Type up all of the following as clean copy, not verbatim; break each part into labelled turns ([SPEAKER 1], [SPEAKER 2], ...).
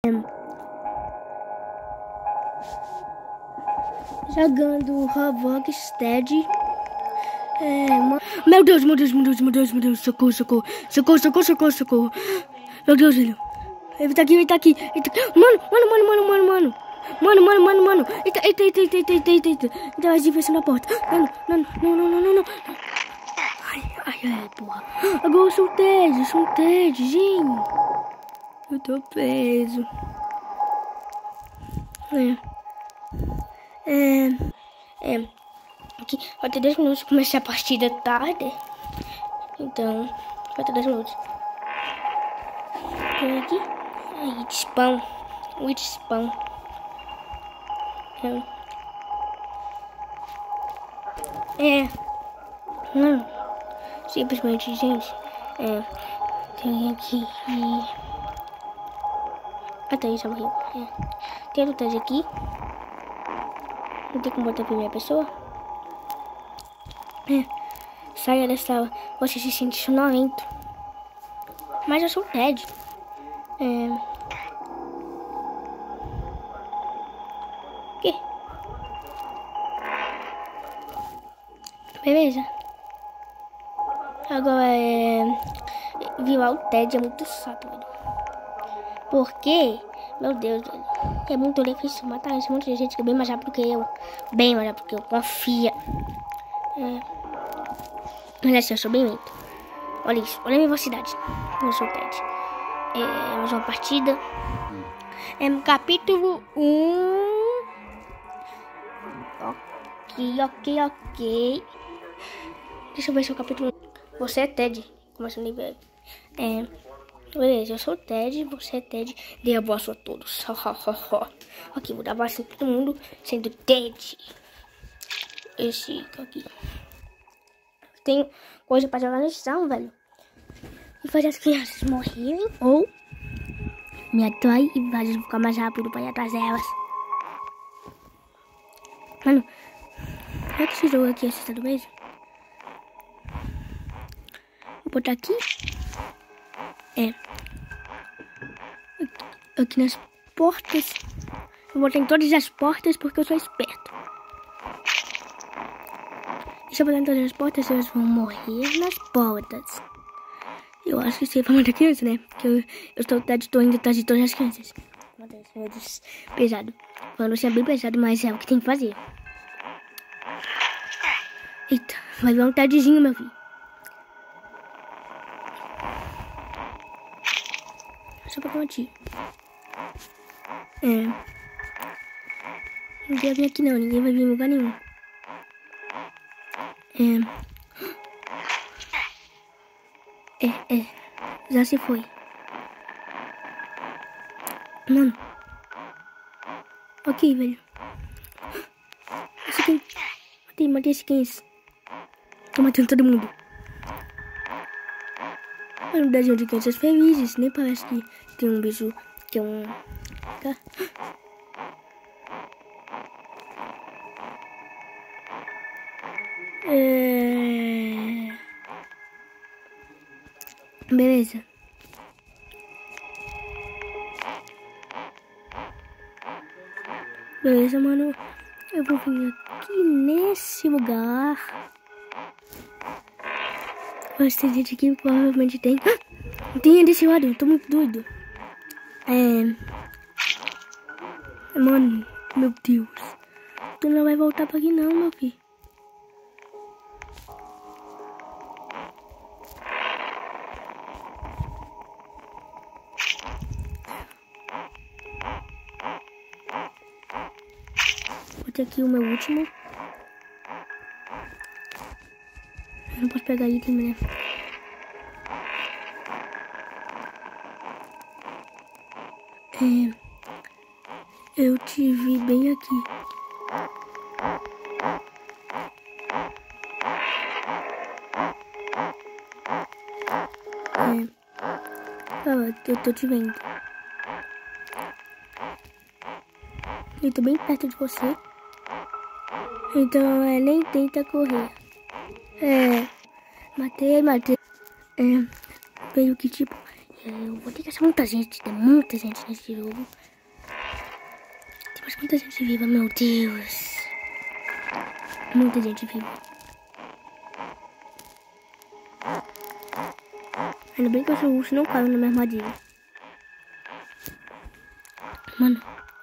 [SPEAKER 1] Jogando Roblox Ted. Meu Deus, meu Deus, meu Deus, meu Deus, meu Deus, socorro, socorro, socorro, socorro, socorro, socorro. Meu Deus, ele tá aqui, ele tá aqui. Mano. Eita. Então vai se na porta. Não. Ai, porra. Agora eu sou um Ted, gente. Eu tô preso. Aqui, vai ter 10 minutos pra começar a partida tarde. Então, vai ter 10 minutos. Tem aqui. Aí, spawn. With spawn. Não. Simplesmente, gente. Tem aqui. Tá, isso morreu. Tem outro Ted aqui. Não tem como botar a primeira pessoa. Saia dessa. Você se sente sonolento. Mas eu sou o Ted. Que? Beleza. Agora virar o Ted é muito chato, velho. Porque, meu Deus, velho, é muito difícil matar esse monte de gente que é bem mais rápido que eu. Bem mais rápido que eu, confia. Mas assim, eu sou bem lento. Olha isso, olha a minha velocidade. Eu sou o Ted. Mais uma partida. Capítulo 1. Ok. Deixa eu ver se é o capítulo 1. Você é Ted. Começa o nível. Beleza, eu sou o Ted, você é Ted. Dei abraço a todos. Ok, vou dar abraço a todo mundo, sendo Ted. Esse aqui. Tem coisa pra jogar no chão, velho. E fazer as crianças morrerem ou me atrai e fazer ficar mais rápido pra ir atrás delas. Mano, será que esse jogo aqui é assustador mesmo? Vou botar aqui. Aqui nas portas. Vou botar em todas as portas porque eu sou esperto. E se eu botar em todas as portas, elas vão morrer nas portas. Eu acho que isso aí vai matar criança, né? Porque eu estou indo atrás de todas as crianças. Meu Deus, pesado. Falando assim é bem pesado, mas é o que tem que fazer. Eita, vai vir um Tedzinho, meu filho. Só pra contar. Ninguém vai vir aqui não, ninguém vai vir em lugar nenhum. Já se foi. Mano. Ok, velho. Esse aqui. Matei esse cães. Tô matando todo mundo. É um desenho de crianças felizes. Nem parece que tem um bicho que é um... Beleza. Beleza, mano. Eu vou vir aqui nesse lugar. Mas tem gente aqui que provavelmente tem. Tem desse lado, eu tô muito doido. Mano, meu Deus. Tu não vai voltar pra aqui não, meu filho. Vou ter aqui o meu último. Eu não posso pegar item, né? Eu te vi bem aqui. Eu tô te vendo. Eu tô bem perto de você. Então, nem tenta correr. Matei. Veio que tipo, Eu vou ter que achar muita gente. Tem muita gente nesse jogo. Tem mais muita gente viva, meu Deus. Muita gente viva. Ainda bem que eu sou urso e não caio na minha armadilha. Mano.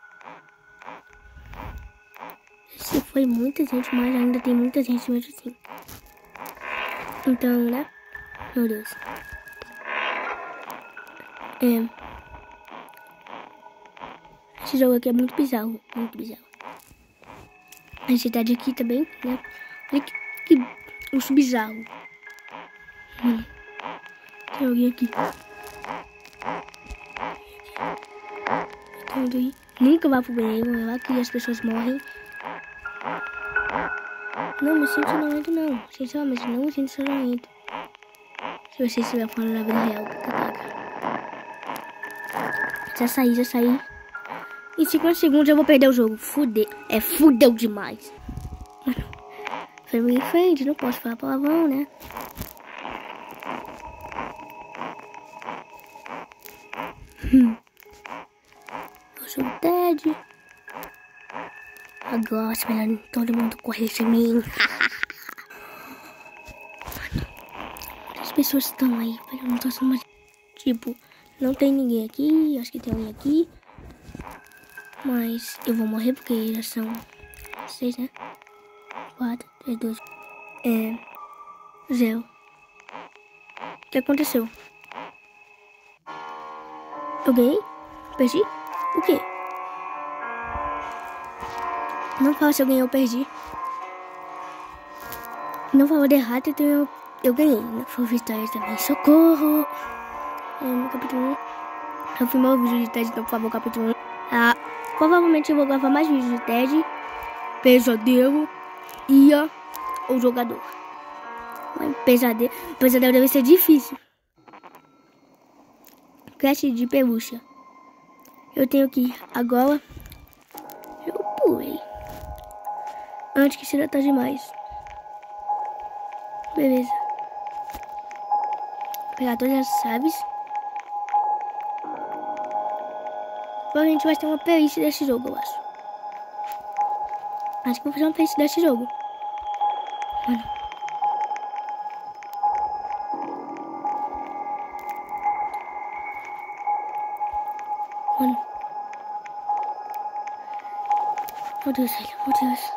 [SPEAKER 1] Esse foi muita gente, mas ainda tem muita gente mesmo assim. Então, né? Meu Deus. Esse jogo aqui é muito bizarro. Muito bizarro. A cidade aqui também, né? Olha que urso bizarro. Tem alguém aqui. Tem alguém. Nunca vá pro banheiro, é lá que as pessoas morrem. Não me sinto sonolento, não. Sinceramente, não me sinto sonolento. Se você estiver falando na vida real, já saí. Em 50 segundos eu vou perder o jogo. Fudeu. Fudeu demais. Mano, family friend, não posso falar palavrão, né? Eu sou o Ted. Agora, melhor todo mundo correr de mim. Mano, as pessoas estão aí. Eu não tô só mais. Tipo, não tem ninguém aqui. Acho que tem alguém aqui. Mas eu vou morrer porque já são 6, né? 4, 3, 2. 0. O que aconteceu? Eu ganhei? Perdi? O quê? Não fala se eu ganhei ou perdi. Não fala de errado, então eu ganhei. Não foi vitória também. Socorro! No capítulo 1. Eu filmei o vídeo de Ted, então por favor, capítulo 1. Provavelmente eu vou gravar mais vídeos de Ted, Pesadelo, Ia ou Jogador. Mas pesadelo deve ser difícil. Creche de pelúcia. Eu tenho que ir agora. Eu pulei. Antes que seja tarde demais. Beleza. Vou pegar todas as chaves. Agora a gente vai ter uma playlist desse jogo, eu acho. Acho que vou fazer uma playlist desse jogo. Mano. Meu Deus, meu Deus.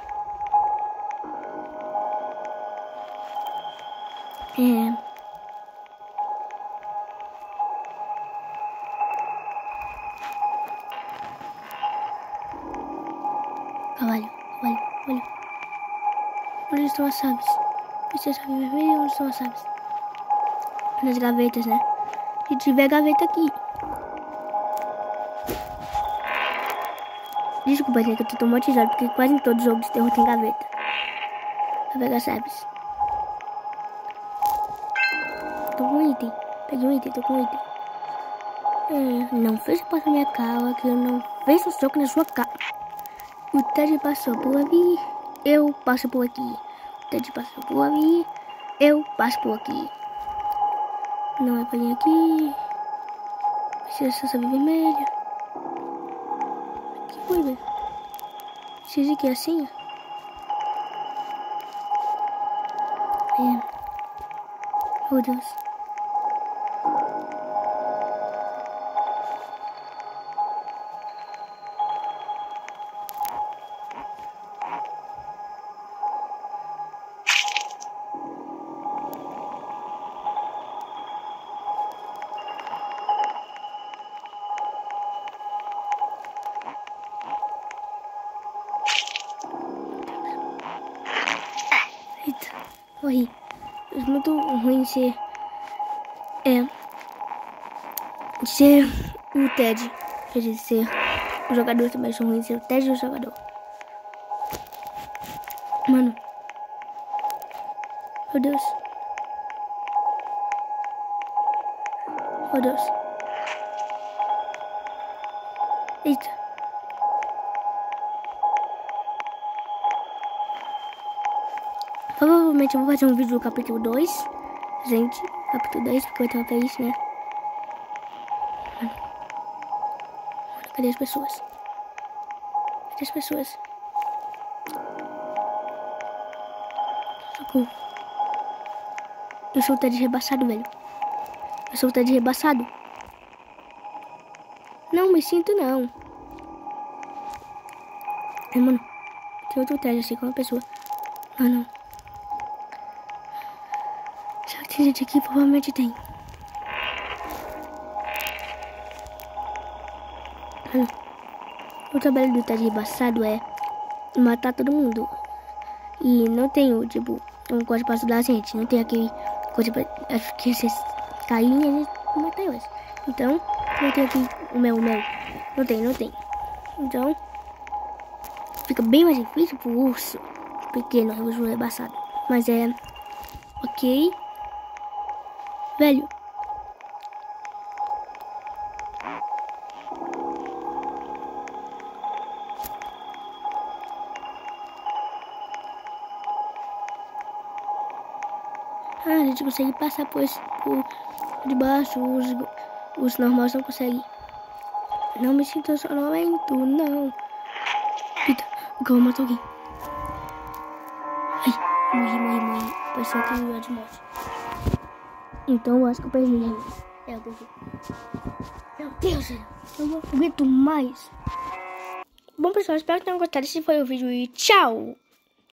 [SPEAKER 1] Cavalo. Onde estão as chaves? Precisa saber vermelho, onde estão as chaves? Nas gavetas, né? Se tiver gaveta aqui. Desculpa, gente, que eu tô traumatizado, porque quase em todo jogo de terror tem gaveta. Vou pegar chaves. Tô com um item. Peguei um item, tô com um item. Não fecha a porta na minha cara, que eu não fecho o soco na sua cara. O Ted passou por ali, eu passo por aqui. O Ted passou por ali, eu passo por aqui. Não é pra vir aqui. Precisa só saber vermelha. Que foi, velho? Precisa que assim? Meu Deus. Eita, morri. É muito ruim ser o Ted. Quer dizer, ser o jogador também. É ruim ser o Ted e o jogador. Mano. Meu Deus. Meu Deus. Eita. Provavelmente eu vou fazer um vídeo do capítulo 2. Gente, capítulo 2, porque vai ter uma playlist, né? Cadê as pessoas? Cadê as pessoas? Socorro. Eu sou o Ted rebaixado, velho. Eu sou o Ted rebaixado. Não me sinto, não. Ai, mano. Tem outro Ted assim com uma pessoa. Ah, não. Será que tem gente aqui? Provavelmente tem. O trabalho do Ted rebaixado é matar todo mundo. E não tem o, tipo, um código pra ajudar a gente. Não tem aquele código pra... Acho que vocês caírem e a gente mata eles. Então, não tem aqui o mel. Não tem. Então, fica bem mais difícil pro urso pequeno, o urso rebaixado. Mas é... Ok. Velho. A gente consegue passar por de baixo, os normais não conseguem. Não me sinto sonolento, não. Eita, o cão matou alguém. Ai, morri. Pareceu que eu ia de morte. Então eu acho que eu perdi, gente. Eu perdi. Meu Deus, eu não aguento mais. Bom, pessoal, espero que tenham gostado. Esse foi o vídeo e tchau!